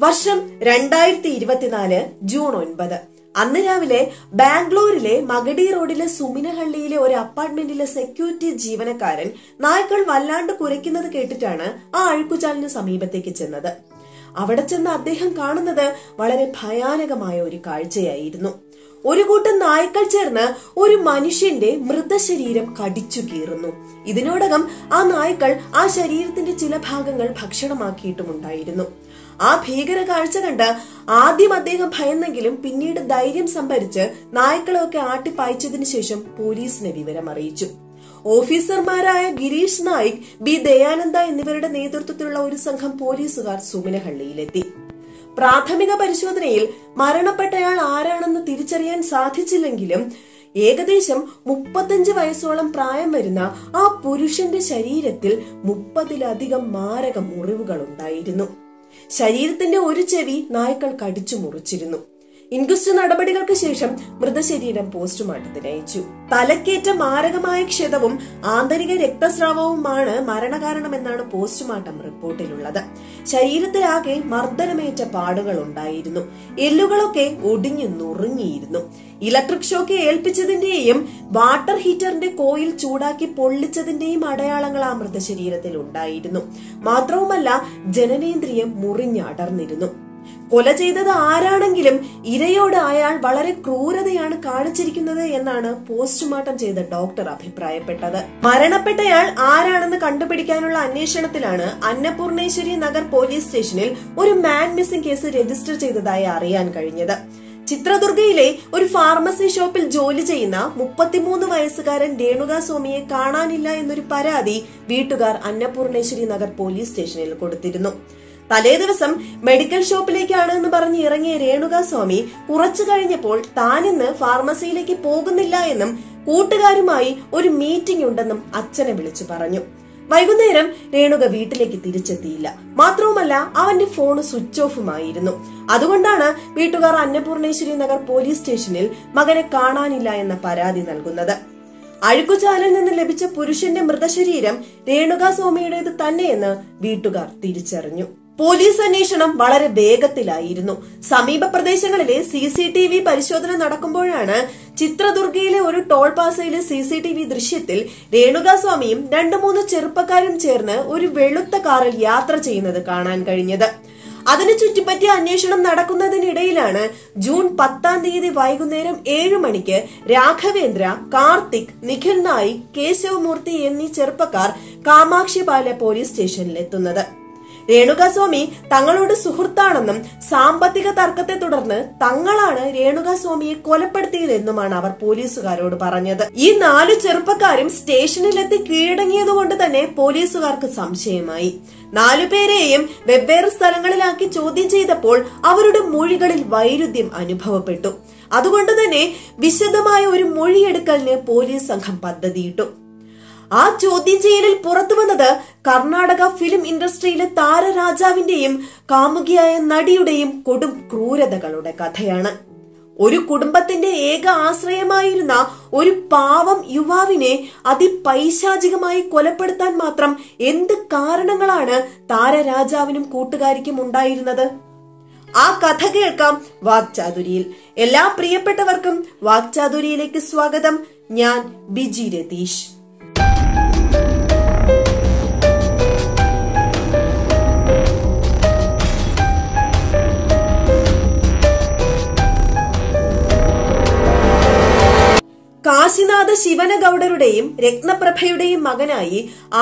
വർഷം 2024 ജൂൺ 9. അന്ന് രാവിലെ ബാംഗ്ലൂരിലെ മഗഡി റോഡിലെ സുമിനഹള്ളിയിലെ ഒരു അപ്പാർട്ട്മെന്റിലെ സെക്യൂരിറ്റി ജീവനക്കാരൻ നായ്ക്കൾ വല്ലാണ്ട് കുരയ്ക്കുന്നത് കേട്ടിട്ടാണ് ആ അഴുക്കുചാലിന് സമീപത്തേക്ക് ചെന്നത്. അവിടെ ചെന്ന് അദ്ദേഹം കാണുന്നത് വളരെ ഭയാനകമായ ഒരു കാഴ്ചയായിരുന്നു. ഒരു കൂട്ടം നായ്ക്കൾ ചേർന്ന് ഒരു മനുഷ്യന്റെ മൃതശരീരം കടിച്ചു കീറുന്നു. ഇതിനോടകം ആ നായ്ക്കൾ ആ ശരീരത്തിന്റെ ചില ഭാഗങ്ങൾ ഭക്ഷണമാക്കിയിട്ടുമുണ്ടായിരുന്നു. ആ ഭീകര കാഴ്ച കണ്ട് ആദ്യം അദ്ദേഹം ഭയന്നെങ്കിലും പിന്നീട് ധൈര്യം സംഭരിച്ച് നായ്ക്കളെയൊക്കെ ആട്ടിപ്പായിച്ചതിനു ശേഷം പോലീസിനെ വിവരം അറിയിച്ചു. ഓഫീസർമാരായ ഗിരീഷ് നായിക്, ബി ദയാനന്ദ എന്നിവരുടെ നേതൃത്വത്തിലുള്ള ഒരു സംഘം പോലീസുകാർ സുമിനഹള്ളിയിലെത്തി. പ്രാഥമിക പരിശോധനയിൽ മരണപ്പെട്ടയാൾ ആരാണെന്ന് തിരിച്ചറിയാൻ സാധിച്ചില്ലെങ്കിലും ഏകദേശം 35 വയസ്സോളം പ്രായം വരുന്ന ആ പുരുഷന്റെ ശരീരത്തിൽ 30-ലധികം മാരക മുറിവുകൾ ഉണ്ടായിരുന്നു. ശരീരത്തിന്റെ ഒരു ചെവി നായ്ക്കൾ കടിച്ചു മുറിച്ചിരുന്നു. ഇൻക്വസ്റ്റ് നടപടികൾക്ക് ശേഷം മൃതശരീരം പോസ്റ്റ്മോർട്ടത്തിന് അയച്ചു. തലക്കേറ്റ മാരകമായ ക്ഷതവും ആന്തരിക രക്തസ്രാവവുമാണ് മരണകാരണമെന്നാണ് പോസ്റ്റ്മോർട്ടം റിപ്പോർട്ടിലുള്ളത്. ശരീരത്തിലാകെ മർദ്ദനമേറ്റ പാടുകൾ ഉണ്ടായിരുന്നു. എല്ലുകളൊക്കെ ഒടിഞ്ഞു നുറുങ്ങിയിരുന്നു. ഇലക്ട്രിക് ഷോക്ക് ഏൽപ്പിച്ചതിന്റെയും വാട്ടർ ഹീറ്ററിന്റെ കോയിൽ ചൂടാക്കി പൊള്ളിച്ചതിന്റെയും അടയാളങ്ങൾ ആ മൃതശരീരത്തിൽ ഉണ്ടായിരുന്നു. മാത്രവുമല്ല, ജനനേന്ദ്രിയം മുറിഞ്ഞടർന്നിരുന്നു. കൊല ചെയ്തത് ആരാണെങ്കിലും ഇരയോട് അയാൾ വളരെ ക്രൂരതയാണ് കാണിച്ചിരിക്കുന്നത് എന്നാണ് പോസ്റ്റ്മോർട്ടം ചെയ്ത ഡോക്ടർ അഭിപ്രായപ്പെട്ടത്. മരണപ്പെട്ടയാൾ ആരാണെന്ന് കണ്ടുപിടിക്കാനുള്ള അന്വേഷണത്തിലാണ് അന്നപൂർണേശ്വരി നഗർ പോലീസ് സ്റ്റേഷനിൽ ഒരു മാൻ മിസ്സിംഗ് കേസ് രജിസ്റ്റർ ചെയ്തതായി അറിയാൻ കഴിഞ്ഞത്. ചിത്രദുർഗയിലെ ഒരു ഫാർമസി ഷോപ്പിൽ ജോലി ചെയ്യുന്ന 33 വയസ്സുകാരൻ രേണുക സ്വാമിയെ കാണാനില്ല എന്നൊരു പരാതി വീട്ടുകാർ അന്നപൂർണേശ്വരി നഗർ പോലീസ് സ്റ്റേഷനിൽ കൊടുത്തിരുന്നു. തലേ ദിവസം മെഡിക്കൽ ഷോപ്പിലേക്കാണ് എന്ന് പറഞ്ഞ് ഇറങ്ങിയ രേണുക സ്വാമി കുറച്ചു കഴിഞ്ഞപ്പോൾ താനിന്ന് ഫാർമസിയിലേക്ക് പോകുന്നില്ല എന്നും കൂട്ടുകാരുമായി ഒരു മീറ്റിംഗ് ഉണ്ടെന്നും അച്ഛനെ വിളിച്ചു പറഞ്ഞു. വൈകുന്നേരം രേണുക വീട്ടിലേക്ക് തിരിച്ചെത്തിയില്ല. മാത്രവുമല്ല, അവന്റെ ഫോൺ സ്വിച്ച് ഓഫുമായിരുന്നു. അതുകൊണ്ടാണ് വീട്ടുകാർ അന്നപൂർണേശ്വരി നഗർ പോലീസ് സ്റ്റേഷനിൽ മകനെ കാണാനില്ല എന്ന പരാതി നൽകുന്നത്. അഴുക്കുചാലിൽ നിന്ന് ലഭിച്ച പുരുഷന്റെ മൃതശരീരം രേണുക സ്വാമിയുടേത് തന്നെയെന്ന് വീട്ടുകാർ തിരിച്ചറിഞ്ഞു. പോലീസ് അന്വേഷണം വളരെ വേഗത്തിലായിരുന്നു. സമീപ പ്രദേശങ്ങളിലെ CCTV പരിശോധന നടക്കുമ്പോഴാണ് ചിത്രദുർഗയിലെ ഒരു ടോൾ പാസയിലെ CCTV ദൃശ്യത്തിൽ രേണുക സ്വാമിയും 2-3 ചെറുപ്പക്കാരും ചേർന്ന് ഒരു വെളുത്ത കാറിൽ യാത്ര ചെയ്യുന്നത് കാണാൻ കഴിഞ്ഞത്. അതിനു ചുറ്റിപ്പറ്റിയ അന്വേഷണം നടക്കുന്നതിനിടയിലാണ് ജൂൺ 10 വൈകുന്നേരം 7 മണിക്ക് രാഘവേന്ദ്ര, കാർത്തിക്, നിഖിൽ നായിക്, കേശവ് മൂർത്തി എന്നീ ചെറുപ്പക്കാർ കാമാക്ഷിപാല പോലീസ് സ്റ്റേഷനിൽ എത്തുന്നത്. രേണുകസ്വാമി തങ്ങളോട് സുഹൃത്താണെന്നും സാമ്പത്തിക തർക്കത്തെ തുടർന്ന് തങ്ങളാണ് രേണുകസ്വാമിയെ കൊലപ്പെടുത്തിയതെന്നുമാണ് അവർ പോലീസുകാരോട് പറഞ്ഞത്. ഈ 4 ചെറുപ്പക്കാരും സ്റ്റേഷനിലെത്തി കീഴടങ്ങിയതുകൊണ്ട് തന്നെ പോലീസുകാർക്ക് സംശയമായി. 4 പേരെയും വെവ്വേറെ സ്ഥലങ്ങളിലാക്കി ചോദ്യം ചെയ്തപ്പോൾ അവരുടെ മൊഴികളിൽ വൈരുദ്ധ്യം അനുഭവപ്പെട്ടു. അതുകൊണ്ട് തന്നെ വിശദമായ ഒരു മൊഴിയെടുക്കലിന് പോലീസ് സംഘം പദ്ധതിയിട്ടു. ആ ചോദ്യം ചെയ്യലിൽ പുറത്തു വന്നത് കർണാടക ഫിലിം ഇൻഡസ്ട്രിയിലെ താരരാജാവിന്റെയും കാമുകിയായ നടിയുടെയും കൊടും ക്രൂരതകളുടെ കഥയാണ്. ഒരു കുടുംബത്തിന്റെ ഏക ആശ്രയമായിരുന്ന ഒരു പാവം യുവാവിനെ അതിപൈശാചികമായി കൊലപ്പെടുത്താൻ മാത്രം എന്ത് കാരണങ്ങളാണ് താരരാജാവിനും കൂട്ടുകാരിക്കും ഉണ്ടായിരുന്നത്? ആ കഥ കേൾക്കാം വാക്ചാതുരിയിൽ. എല്ലാ പ്രിയപ്പെട്ടവർക്കും വാക്ചാതുരിയിലേക്ക് സ്വാഗതം. ഞാൻ ബിജി രതീഷ്. കാശിനാഥ ശിവനഗൌഡരുടെയും രത്നപ്രഭയുടെയും മകനായി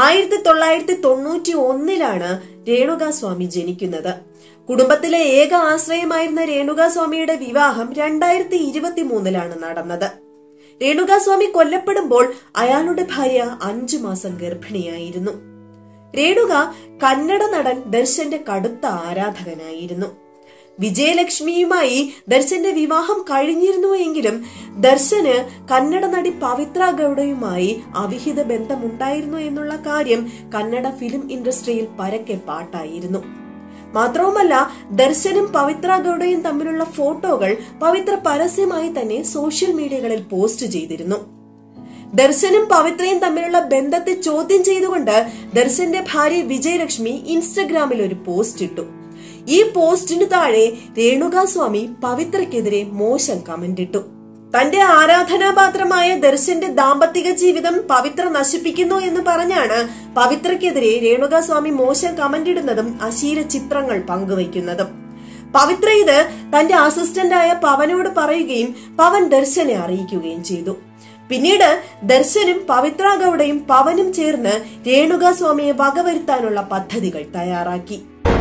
1991 രേണുകസ്വാമി ജനിക്കുന്നത്. കുടുംബത്തിലെ ഏക ആശ്രയമായിരുന്ന രേണുകസ്വാമിയുടെ വിവാഹം 2023 നടന്നത്. രേണുകസ്വാമി കൊല്ലപ്പെടുമ്പോൾ അയാളുടെ ഭാര്യ 5 മാസം ഗർഭിണിയായിരുന്നു. രേണുക കന്നഡ നടൻ ദർശന്റെ കടുത്ത ആരാധകനായിരുന്നു. വിജയലക്ഷ്മിയുമായി ദർശന്റെ വിവാഹം കഴിഞ്ഞിരുന്നുവെങ്കിലും ദർശന് കന്നഡ നടി പവിത്ര ഗൌഡയുമായി അവിഹിത ബന്ധമുണ്ടായിരുന്നു എന്നുള്ള കാര്യം കന്നഡ ഫിലിം ഇൻഡസ്ട്രിയിൽ പരക്കെ പാട്ടായിരുന്നു. മാത്രവുമല്ല, ദർശനും പവിത്ര ഗൌഡയും തമ്മിലുള്ള ഫോട്ടോകൾ പവിത്ര പരസ്യമായി തന്നെ സോഷ്യൽ മീഡിയകളിൽ പോസ്റ്റ് ചെയ്തിരുന്നു. ദർശനും പവിത്രയും തമ്മിലുള്ള ബന്ധത്തെ ചോദ്യം ചെയ്തുകൊണ്ട് ദർശന്റെ ഭാര്യ വിജയലക്ഷ്മി ഇൻസ്റ്റഗ്രാമിൽ ഒരു പോസ്റ്റ് ഇട്ടു. ഈ പോസ്റ്റിനു താഴെ രേണുകാസ്വാമി പവിത്രയ്ക്കെതിരെ മോശം കമന്റ് ഇട്ടു. തന്റെ ആരാധനാപാത്രമായ ദർശന്റെ ദാമ്പത്തിക ജീവിതം പവിത്ര നശിപ്പിക്കുന്നു എന്ന് പറഞ്ഞാണ് പവിത്രയ്ക്കെതിരെ രേണുകാസ്വാമി മോശം കമന്റ് ഇടുന്നതും അശ്ലീല ചിത്രങ്ങൾ പങ്കുവയ്ക്കുന്നതും. പവിത്ര ഇത് തന്റെ അസിസ്റ്റന്റായ പവനോട് പറയുകയും പവൻ ദർശനെ അറിയിക്കുകയും ചെയ്തു. പിന്നീട് ദർശനും പവിത്ര ഗൌഡയും പവനും ചേർന്ന് രേണുകാസ്വാമിയെ വകവരുത്താനുള്ള പദ്ധതികൾ തയ്യാറാക്കി.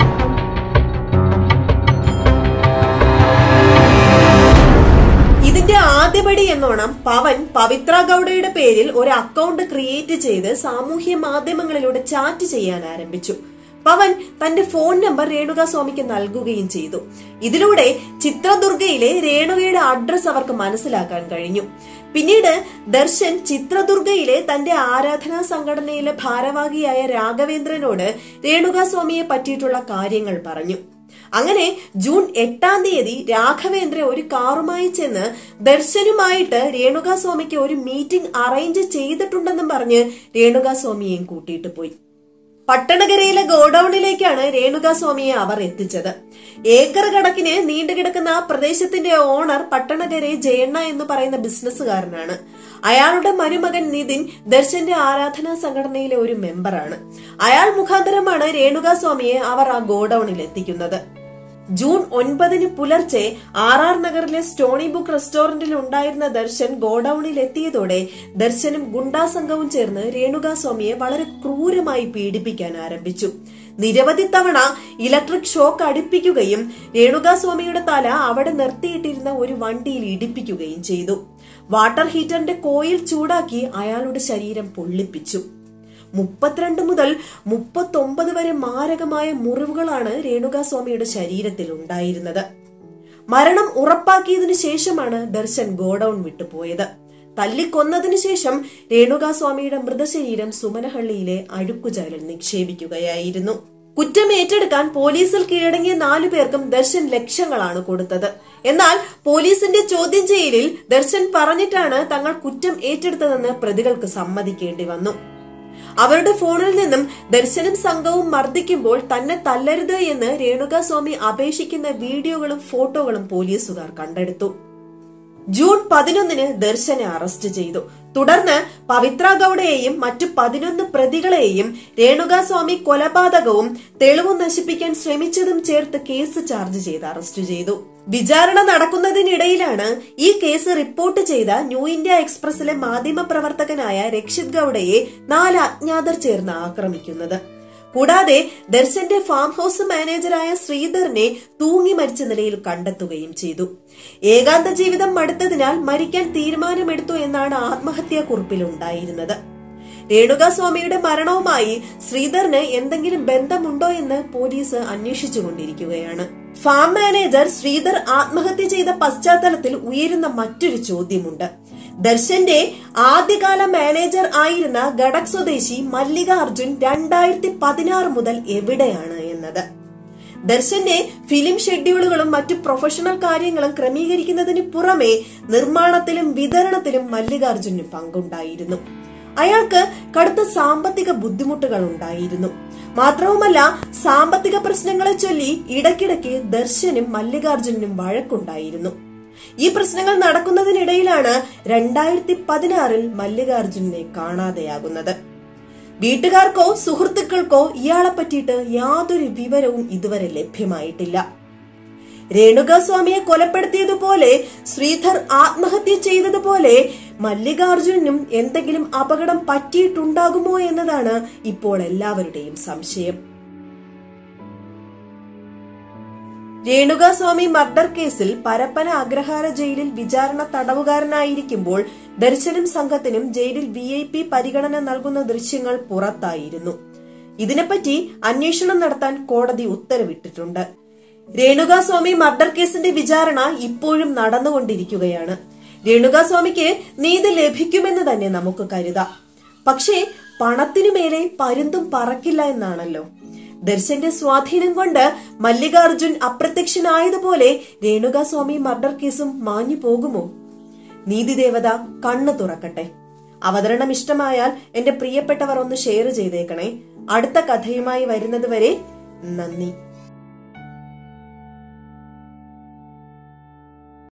ഇതിന്റെ ആദ്യപടി എന്നോണം പവൻ പവിത്ര ഗൌഡയുടെ പേരിൽ ഒരു അക്കൗണ്ട് ക്രിയേറ്റ് ചെയ്ത് സാമൂഹ്യ മാധ്യമങ്ങളിലൂടെ ചാറ്റ് ചെയ്യാൻ ആരംഭിച്ചു. പവൻ തന്റെ ഫോൺ നമ്പർ രേണുകാസ്വാമിക്ക് നൽകുകയും ചെയ്തു. ഇതിലൂടെ ചിത്രദുർഗയിലെ രേണുകയുടെ അഡ്രസ് അവർക്ക് മനസ്സിലാക്കാൻ കഴിഞ്ഞു. പിന്നീട് ദർശൻ ചിത്രദുർഗയിലെ തന്റെ ആരാധനാ സംഘടനയിലെ ഭാരവാഹിയായ രാഘവേന്ദ്രനോട് രേണുകാസ്വാമിയെ പറ്റിയിട്ടുള്ള കാര്യങ്ങൾ പറഞ്ഞു. അങ്ങനെ ജൂൺ 8-ാം തീയതി രാഘവേന്ദ്ര ഒരു കാറുമായി ചെന്ന് ദർശനുമായിട്ട് രേണുകാസ്വാമിക്ക് ഒരു മീറ്റിംഗ് അറേഞ്ച് ചെയ്തിട്ടുണ്ടെന്നും പറഞ്ഞ് രേണുകാസ്വാമിയെയും കൂട്ടിയിട്ട് പോയി. പട്ടണകരയിലെ ഗോഡൌണിലേക്കാണ് രേണുകാസ്വാമിയെ അവർ എത്തിച്ചത്. ഏക്കർ കണക്കിന് നീണ്ടുകിടക്കുന്ന ആ പ്രദേശത്തിന്റെ ഓണർ പട്ടണകരെ ജയണ്ണ എന്ന് പറയുന്ന ബിസിനസ്സുകാരനാണ്. അയാളുടെ മരുമകൻ നിതിൻ ദർശന്റെ ആരാധനാ സംഘടനയിലെ ഒരു മെമ്പറാണ്. അയാൾ മുഖാന്തരമാണ് രേണുകാസ്വാമിയെ അവർ ആ ഗോഡൌണിൽ എത്തിക്കുന്നത്. ജൂൺ 9-ന് പുലർച്ചെ RR നഗറിലെ സ്റ്റോണി ബുക്ക് റെസ്റ്റോറന്റിൽ ഉണ്ടായിരുന്ന ദർശൻ ഗോഡൌണിൽ എത്തിയതോടെ ദർശനും ഗുണ്ടാ സംഘവും ചേർന്ന് രേണുകാസ്വാമിയെ വളരെ ക്രൂരമായി പീഡിപ്പിക്കാൻ ആരംഭിച്ചു. നിരവധി തവണ ഇലക്ട്രിക് ഷോക്ക് അടിപ്പിക്കുകയും രേണുകാസ്വാമിയുടെ തല അവിടെ നിർത്തിയിട്ടിരുന്ന ഒരു വണ്ടിയിൽ ഇടിപ്പിക്കുകയും ചെയ്തു. വാട്ടർ ഹീറ്ററിന്റെ കോയിൽ ചൂടാക്കി അയാളുടെ ശരീരം പൊള്ളിപ്പിച്ചു. 32 മുതൽ 39 വരെ മാരകമായ മുറിവുകളാണ് രേണുകാസ്വാമിയുടെ ശരീരത്തിൽ ഉണ്ടായിരുന്നത്. മരണം ഉറപ്പാക്കിയതിനു ശേഷമാണ് ദർശൻ ഗോഡൌൺ വിട്ടുപോയത്. തല്ലിക്കൊന്നതിനു ശേഷം രേണുകാസ്വാമിയുടെ മൃതശരീരം സുമനഹള്ളിയിലെ അഴുക്കുചാലിൽ നിക്ഷേപിക്കുകയായിരുന്നു. കുറ്റം ഏറ്റെടുക്കാൻ പോലീസിൽ കീഴടങ്ങിയ 4 പേർക്കും ദർശൻ ലക്ഷങ്ങളാണ് കൊടുത്തത്. എന്നാൽ പോലീസിന്റെ ചോദ്യം ചെയ്യലിൽ ദർശൻ പറഞ്ഞിട്ടാണ് തങ്ങൾ കുറ്റം ഏറ്റെടുത്തതെന്ന് പ്രതികൾക്ക് സമ്മതിക്കേണ്ടി വന്നു. അവരുടെ ഫോണിൽ നിന്നും ദർശനും സംഘവും മർദ്ദിക്കുമ്പോൾ തന്നെ തല്ലരുത് എന്ന് രേണുകാസ്വാമി അപേക്ഷിക്കുന്ന വീഡിയോകളും ഫോട്ടോകളും പോലീസുകാർ കണ്ടെടുത്തു. ജൂൺ 11-ന് ദർശനെ അറസ്റ്റ് ചെയ്തു. തുടർന്ന് പവിത്ര ഗൌഡയെയും മറ്റു 11 പ്രതികളെയും രേണുകാസ്വാമി കൊലപാതകവും തെളിവ് നശിപ്പിക്കാൻ ശ്രമിച്ചതും ചേർത്ത് കേസ് ചാർജ് ചെയ്ത് അറസ്റ്റ് ചെയ്തു. വിചാരണ നടക്കുന്നതിനിടയിലാണ് ഈ കേസ് റിപ്പോർട്ട് ചെയ്ത ന്യൂ ഇന്ത്യ എക്സ്പ്രസിലെ മാധ്യമപ്രവർത്തകനായ രക്ഷിത് ഗൌഡയെ 4 അജ്ഞാതർ ചേർന്ന് ആക്രമിക്കുന്നത്. കൂടാതെ ദർശന്റെ ഫാം ഹൌസ് മാനേജറായ ശ്രീധറിനെ തൂങ്ങി മരിച്ച നിലയിൽ കണ്ടെത്തുകയും ചെയ്തു. ഏകാന്ത ജീവിതം മടുത്തതിനാൽ മരിക്കാൻ തീരുമാനമെടുത്തു എന്നാണ് ആത്മഹത്യാ കുറിപ്പിൽ ഉണ്ടായിരുന്നത്. രേണുകാസ്വാമിയുടെ മരണവുമായി ശ്രീധറിന് എന്തെങ്കിലും ബന്ധമുണ്ടോ എന്ന് പോലീസ് അന്വേഷിച്ചുകൊണ്ടിരിക്കുകയാണ്. ഫാം മാനേജർ ശ്രീധർ ആത്മഹത്യ ചെയ്ത പശ്ചാത്തലത്തിൽ ഉയരുന്ന മറ്റൊരു ചോദ്യമുണ്ട്. ദർശന്റെ ആദ്യകാല മാനേജർ ആയിരുന്ന ഗഡക് സ്വദേശി മല്ലികാർജുൻ 2016 മുതൽ എവിടെയാണ് എന്നത്. ദർശന്റെ ഫിലിം ഷെഡ്യൂളുകളും മറ്റു പ്രൊഫഷണൽ കാര്യങ്ങളും ക്രമീകരിക്കുന്നതിന് പുറമെ നിർമ്മാണത്തിലും വിതരണത്തിലും മല്ലികാർജുന് പങ്കുണ്ടായിരുന്നു. അയാൾക്ക് കടുത്ത സാമ്പത്തിക ബുദ്ധിമുട്ടുകൾ ഉണ്ടായിരുന്നു. മാത്രവുമല്ല, സാമ്പത്തിക പ്രശ്നങ്ങളെ ചൊല്ലി ഇടയ്ക്കിടയ്ക്ക് ദർശനും മല്ലികാർജുനും വഴക്കുണ്ടായിരുന്നു. ഈ പ്രശ്നങ്ങൾ നടക്കുന്നതിനിടയിലാണ് 2016-ൽ മല്ലികാർജുനെ കാണാതെയാകുന്നത്. വീട്ടുകാർക്കോ സുഹൃത്തുക്കൾക്കോ ഇയാളെ പറ്റിയിട്ട് യാതൊരു വിവരവും ഇതുവരെ ലഭ്യമായിട്ടില്ല. രേണുകാസ്വാമിയെ കൊലപ്പെടുത്തിയതുപോലെ ശ്രീധർ ആത്മഹത്യ ചെയ്തതുപോലെ മല്ലികാർജുനും എന്തെങ്കിലും അപകടം പറ്റിയിട്ടുണ്ടാകുമോ എന്നതാണ് ഇപ്പോൾ എല്ലാവരുടെയും സംശയം. രേണുകാസ്വാമി മർഡർ കേസിൽ പരപ്പന അഗ്രഹാര ജയിലിൽ വിചാരണ തടവുകാരനായിരിക്കുമ്പോൾ ദർശനും സംഘത്തിനും ജയിലിൽ VIP പരിഗണന നൽകുന്ന ദൃശ്യങ്ങൾ പുറത്തായിരുന്നു. ഇതിനെപ്പറ്റി അന്വേഷണം നടത്താൻ കോടതി ഉത്തരവിട്ടിട്ടുണ്ട്. രേണുകാസ്വാമി മർഡർ കേസിന്റെ വിചാരണ ഇപ്പോഴും നടന്നുകൊണ്ടിരിക്കുകയാണ്. രേണുകാസ്വാമിക്ക് നീതി ലഭിക്കുമെന്ന് തന്നെ നമുക്ക് കരുതാം. പക്ഷേ പണത്തിനു മേലെ പരുന്തും പറക്കില്ല എന്നാണല്ലോ. ദർശന്റെ സ്വാധീനം കൊണ്ട് മല്ലികാർജുൻ അപ്രത്യക്ഷനായതുപോലെ രേണുകാസ്വാമി മർഡർ കേസും മാഞ്ഞു പോകുമോ? നീതിദേവത കണ്ണു തുറക്കട്ടെ. അവതരണം ഇഷ്ടമായാൽ എന്റെ പ്രിയപ്പെട്ടവർ ഒന്ന് ഷെയർ ചെയ്തേക്കണേ. അടുത്ത കഥയുമായി വരുന്നത് വരെ നന്ദി.